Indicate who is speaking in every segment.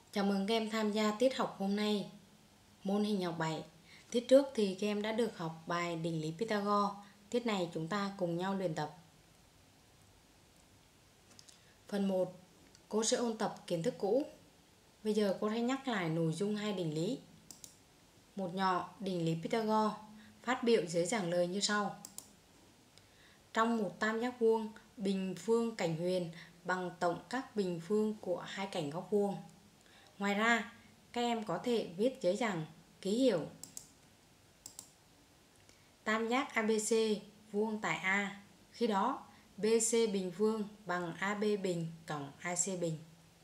Speaker 1: Chào mừng các em tham gia tiết học hôm nay, môn hình học 7. Tiết trước thì các em đã được học bài định lý Pythagore. Tiết này chúng ta cùng nhau luyện tập. Phần 1, cô sẽ ôn tập kiến thức cũ. Bây giờ cô sẽ nhắc lại nội dung hai định lý. Một nhỏ, định lý Pythagore, phát biểu dưới giảng lời như sau. Trong một tam giác vuông, bình phương cạnh huyền bằng tổng các bình phương của hai cạnh góc vuông. Ngoài ra, các em có thể viết dưới dạng ký hiệu tam giác ABC vuông tại A. Khi đó, BC bình phương bằng AB bình cộng AC bình.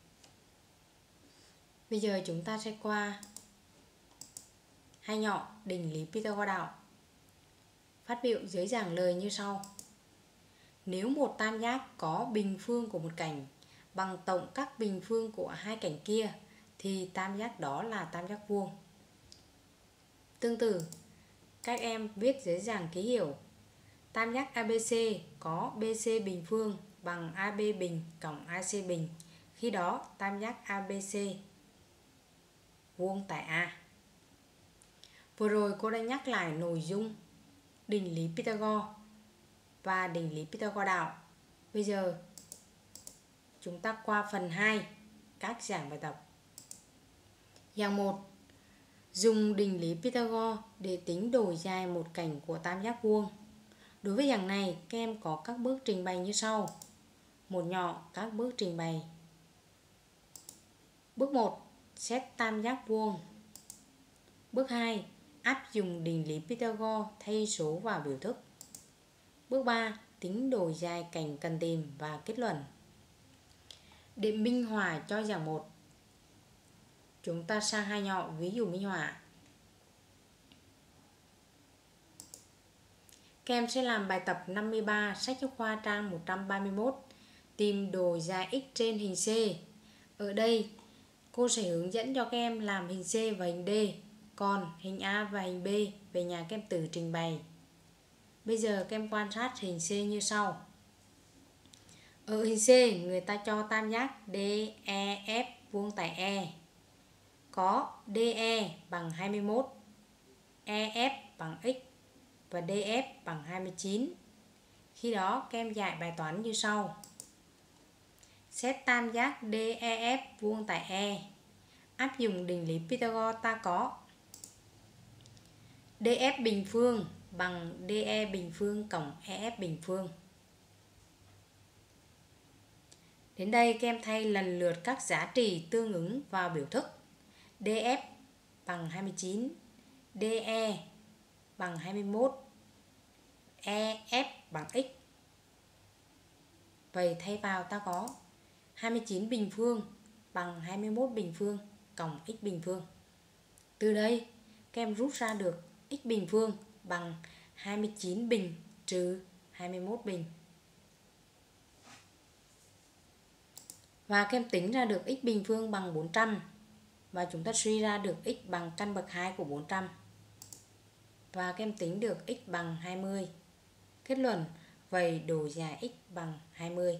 Speaker 1: Bây giờ chúng ta sẽ qua hai nhỏ định lý Pythagore đạo. Phát biểu dưới giảng lời như sau. Nếu một tam giác có bình phương của một cạnh bằng tổng các bình phương của hai cạnh kia thì tam giác đó là tam giác vuông. Tương tự, các em viết dưới dạng ký hiệu tam giác ABC có BC bình phương bằng AB bình cộng AC bình. Khi đó tam giác ABC vuông tại A. Vừa rồi cô đã nhắc lại nội dung định lý Pythagore và định lý Pythagore đạo. Bây giờ chúng ta qua phần 2, các dạng bài tập. Dạng 1. Dùng định lý Pythagore để tính độ dài một cạnh của tam giác vuông. Đối với dạng này, các em có các bước trình bày như sau. Một nhỏ các bước trình bày. Bước 1. Xét tam giác vuông. Bước 2. Áp dụng định lý Pythagore thay số vào biểu thức. Bước 3. Tính độ dài cạnh cần tìm và kết luận. Để minh họa cho dạng 1, chúng ta sang hai nhỏ ví dụ minh họa. Các em sẽ làm bài tập 53 sách giáo khoa trang 131, tìm độ dài x trên hình C. Ở đây cô sẽ hướng dẫn cho các em làm hình C và hình D, còn hình A và hình B về nhà các em tự trình bày. Bây giờ các em quan sát hình C như sau. Ở hình C, người ta cho tam giác DEF vuông tại E. Có DE bằng 21, EF bằng x và DF bằng 29. Khi đó các em giải bài toán như sau. Xét tam giác DEF vuông tại E. Áp dụng định lý Pythagore ta có DF bình phương bằng DE bình phương cộng EF bình phương. Đến đây các em thay lần lượt các giá trị tương ứng vào biểu thức. DF bằng 29, DE bằng 21, EF bằng x. Vậy thay vào ta có 29 bình phương bằng 21 bình phương cộng x bình phương. Từ đây các em rút ra được x bình phương bằng 29 bình trừ 21 bình. Và các em tính ra được x bình phương bằng 400. Và chúng ta suy ra được x bằng căn bậc 2 của 400. Và các em tính được x bằng 20. Kết luận, vậy độ dài x bằng 20.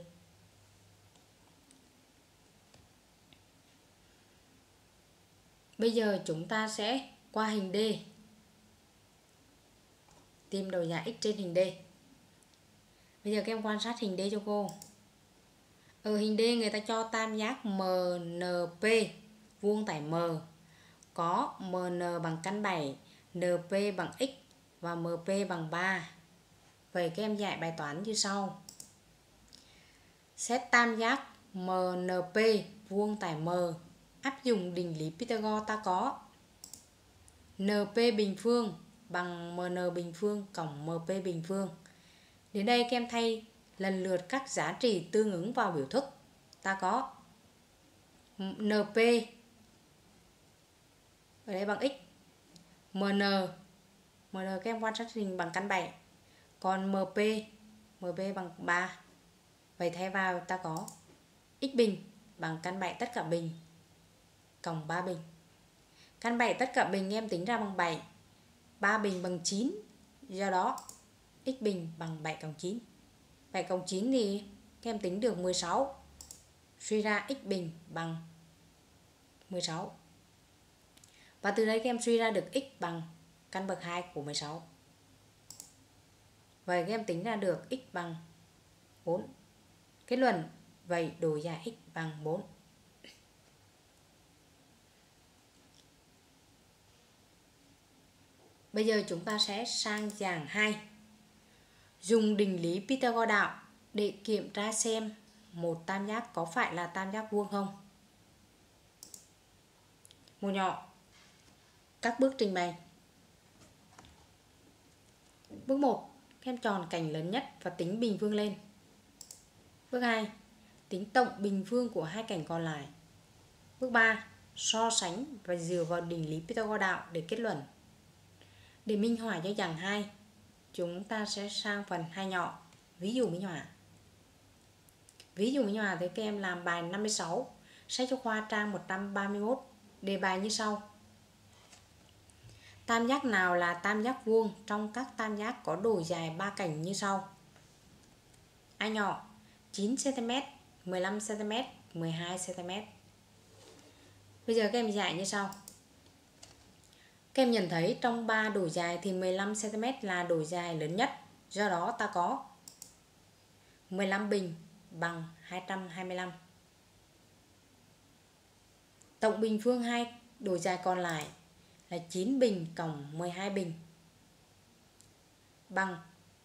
Speaker 1: Bây giờ chúng ta sẽ qua hình D. Tìm độ dài x trên hình D. Bây giờ các em quan sát hình D cho cô. Ở hình D người ta cho tam giác MNP vuông tại M. Có MN bằng căn 7, NP bằng x và MP bằng 3. Vậy các em giải bài toán như sau. Xét tam giác MNP vuông tại M. Áp dụng định lý Pythagore ta có NP bình phương bằng MN bình phương cộng MP bình phương. Đến đây các em thay lần lượt các giá trị tương ứng vào biểu thức. Ta có NP ở đây bằng x, MN các em quan sát hình bằng căn 7, còn MP bằng 3. Vậy thay vào ta có x bình bằng căn 7 tất cả bình cộng 3 bình. Căn 7 tất cả bình em tính ra bằng 7, 3 bình bằng 9. Do đó x bình bằng 7 cộng 9. 7 cộng 9 thì các em tính được 16. Suy ra x bình bằng 16. Và từ đây các em suy ra được x bằng căn bậc 2 của 16. Vậy các em tính ra được x bằng 4. Kết luận, vậy độ dài x bằng 4. Bây giờ chúng ta sẽ sang dạng 2. Dùng định lý Pythagore đạo để kiểm tra xem một tam giác có phải là tam giác vuông không. Một nhỏ. Các bước trình bày. Bước 1, các em chọn cạnh lớn nhất và tính bình phương lên. Bước 2, tính tổng bình phương của hai cạnh còn lại. Bước 3, so sánh và dựa vào định lý Pythagore đạo để kết luận. Để minh họa cho dạng 2, chúng ta sẽ sang phần 2 nhỏ, ví dụ minh họa. Ví dụ minh họa thì các em làm bài 56, sách giáo khoa trang 131, đề bài như sau. Tam giác nào là tam giác vuông trong các tam giác có độ dài ba cạnh như sau? A nhỏ 9 cm, 15 cm, 12 cm. Bây giờ các em giải như sau. Các em nhận thấy trong 3 độ dài thì 15 cm là độ dài lớn nhất. Do đó ta có 15 bình bằng 225. Tổng bình phương hai độ dài còn lại là 9 bình cộng 12 bình bằng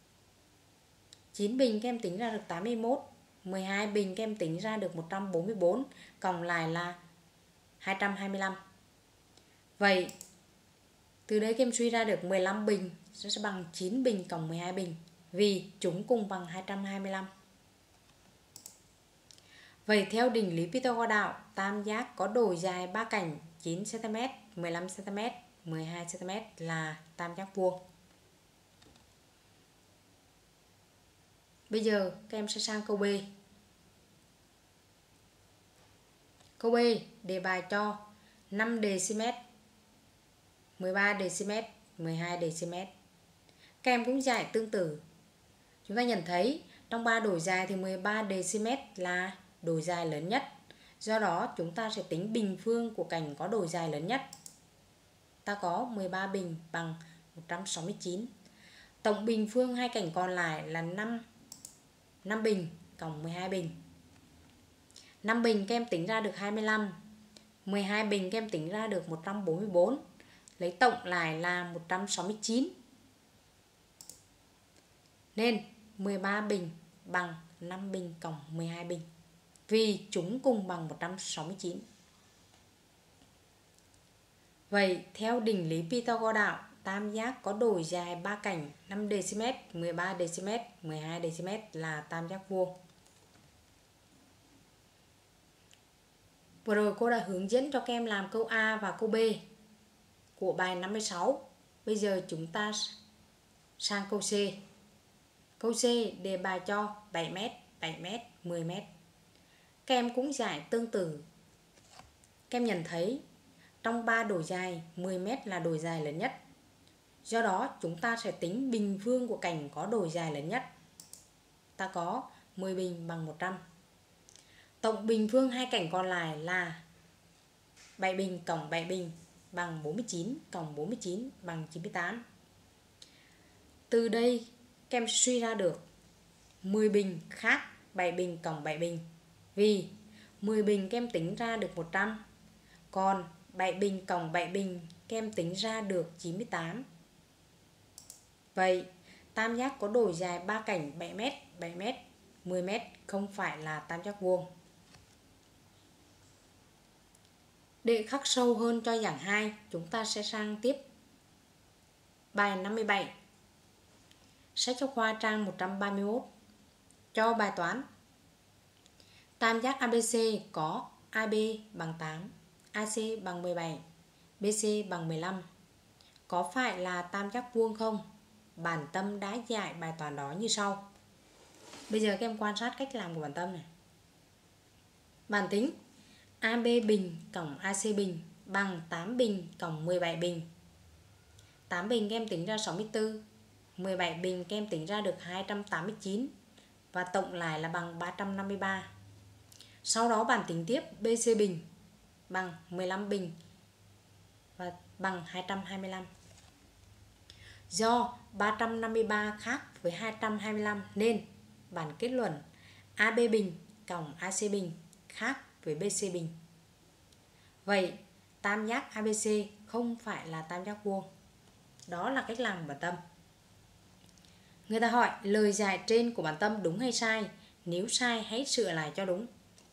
Speaker 1: 9 bình các em tính ra được 81, 12 bình các em tính ra được 144, cộng lại là 225. Vậy từ đây các em suy ra được 15 bình sẽ bằng 9 bình cộng 12 bình vì chúng cùng bằng 225. Vậy theo định lý Pythagore đạo, tam giác có độ dài ba cạnh 9 cm, 15 cm, 12 cm là tam giác vuông. Bây giờ các em sẽ sang câu B. Câu B đề bài cho 5 dm, 13 dm, 12 dm. Các em cũng giải tương tự. Chúng ta nhận thấy trong 3 độ dài thì 13 dm là độ dài lớn nhất. Do đó chúng ta sẽ tính bình phương của cạnh có độ dài lớn nhất. Ta có 13 bình bằng 169. Tổng bình phương hai cạnh còn lại là 5 bình cộng 12 bình. 5 bình các em tính ra được 25. 12 bình các em tính ra được 144. Lấy tổng lại là 169. Nên 13 bình bằng 5 bình cộng 12 bình. Vì chúng cùng bằng 169. Vậy theo định lý Pythagore đạo, tam giác có độ dài ba cạnh 5 dm, 13 dm, 12 dm là tam giác vuông. Vừa rồi cô đã hướng dẫn cho các em làm câu A và câu B của bài 56. Bây giờ chúng ta sang câu C. Câu C đề bài cho 7m, 7m, 10m. Các em cũng giải tương tự. Các em nhận thấy trong 3 độ dài 10m là độ dài lớn nhất. Do đó chúng ta sẽ tính bình phương của cạnh có độ dài lớn nhất. Ta có 10 bình bằng 100. Tổng bình phương hai cạnh còn lại là 7 bình cộng 7 bình bằng 49 cộng 49 bằng 98. Từ đây các em suy ra được 10 bình khác 7 bình cộng 7 bình. Vì 10 bình các em tính ra được 100. Còn 7 bình cộng 7 bình các em tính ra được 98. Vậy tam giác có độ dài ba cạnh 7m, 7m, 10m không phải là tam giác vuông. Để khắc sâu hơn cho dạng 2, chúng ta sẽ sang tiếp bài 57. Sách giáo khoa trang 131. Cho bài toán. Tam giác ABC có AB bằng 8, AC bằng 17, BC bằng 15. Có phải là tam giác vuông không? Bản Tâm đã giải bài toán đó như sau. Bây giờ các em quan sát cách làm của bản Tâm này. Bản tính AB bình cộng AC bình bằng 8 bình cộng 17 bình. 8 bình các em tính ra 64, 17 bình các em tính ra được 289 và tổng lại là bằng 353. Sau đó bản tính tiếp BC bình. bằng 15 bình và bằng 225. Do 353 khác với 225 nên bản kết luận AB bình cộng AC bình khác với BC bình. Vậy tam giác ABC không phải là tam giác vuông. Đó là cách làm của bản tâm. Người ta hỏi lời giải trên của bản tâm đúng hay sai? Nếu sai hãy sửa lại cho đúng.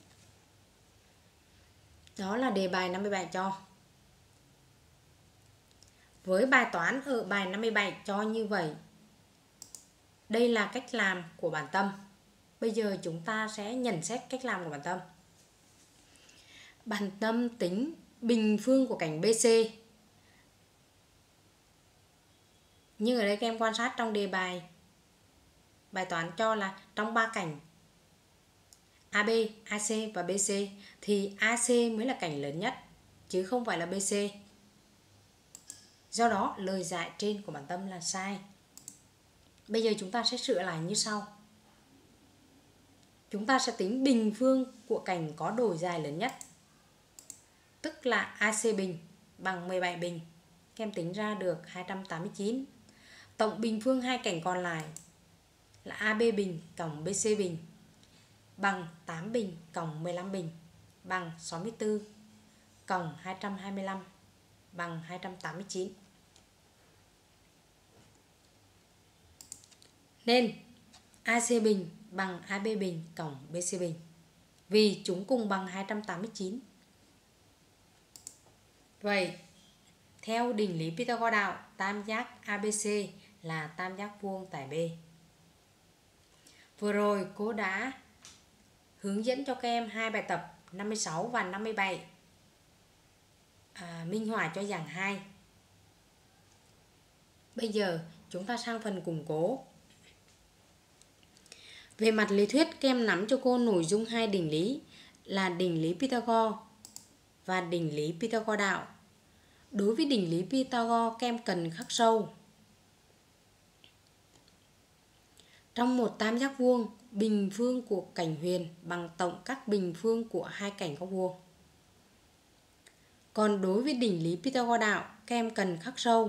Speaker 1: Đó là đề bài 57 cho. Với bài toán ở bài 57 cho như vậy. Đây là cách làm của bản tâm. Bây giờ chúng ta sẽ nhận xét cách làm của bản tâm. Bản tâm tính bình phương của cạnh BC. Nhưng ở đây các em quan sát trong đề bài toán cho là trong ba cạnh AB, AC và BC thì AC mới là cạnh lớn nhất chứ không phải là BC. Do đó lời giải trên của bản tâm là sai. Bây giờ chúng ta sẽ sửa lại như sau. Chúng ta sẽ tính bình phương của cạnh có độ dài lớn nhất, tức là AC bình bằng 17 bình. Các em tính ra được 289. Tổng bình phương hai cạnh còn lại là AB bình cộng BC bình bằng 8 bình cộng 15 bình bằng 64 cộng 225 bằng 289. Nên AC bình bằng AB bình cộng BC bình vì chúng cùng bằng 289. Vậy theo định lý Pythagore đạo, tam giác ABC là tam giác vuông tại B. Vừa rồi cô đã hướng dẫn cho các em hai bài tập 56 và 57 minh họa cho dạng 2. Bây giờ chúng ta sang phần củng cố. Về mặt lý thuyết, các em nắm cho cô nội dung hai định lý là định lý Pythagore và định lý Pythagore đạo. Đối với định lý Pythagore, các em cần khắc sâu. Trong một tam giác vuông, bình phương của cạnh huyền bằng tổng các bình phương của hai cạnh góc vuông. Còn đối với định lý Pythagore đạo, các em cần khắc sâu.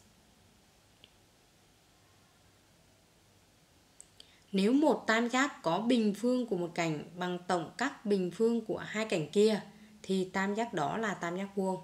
Speaker 1: Nếu một tam giác có bình phương của một cạnh bằng tổng các bình phương của hai cạnh kia thì tam giác đó là tam giác vuông.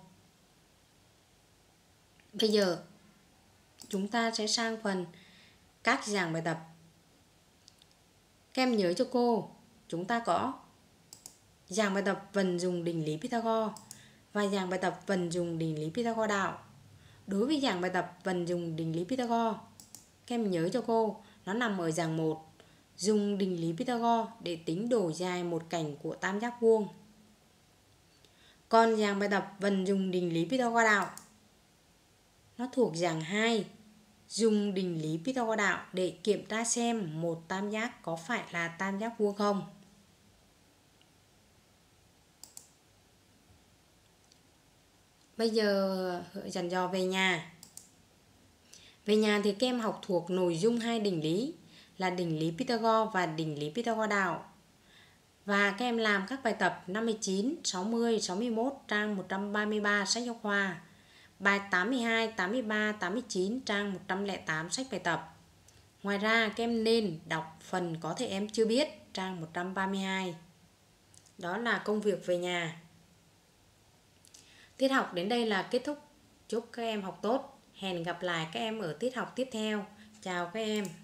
Speaker 1: Bây giờ chúng ta sẽ sang phần các dạng bài tập. Các em nhớ cho cô, chúng ta có dạng bài tập vận dụng định lý Pythagore và dạng bài tập vận dụng định lý Pythagore đạo. Đối với dạng bài tập vận dụng định lý Pythagore, các em nhớ cho cô, nó nằm ở dạng 1. Dùng định lý Pythagore để tính độ dài một cạnh của tam giác vuông. Còn dạng bài tập vận dụng định lý Pythagore đạo, nó thuộc dạng 2. Dùng định lý Pythagore đạo để kiểm tra xem một tam giác có phải là tam giác vuông không. Bây giờ dặn dò về nhà. Về nhà thì các em học thuộc nội dung hai định lý là định lý Pythagore và định lý Pythagore đạo. Và các em làm các bài tập 59, 60, 61 trang 133 sách giáo khoa. Bài 82, 83, 89 trang 108 sách bài tập. Ngoài ra các em nên đọc phần có thể em chưa biết trang 132. Đó là công việc về nhà. Tiết học đến đây là kết thúc. Chúc các em học tốt. Hẹn gặp lại các em ở tiết học tiếp theo. Chào các em.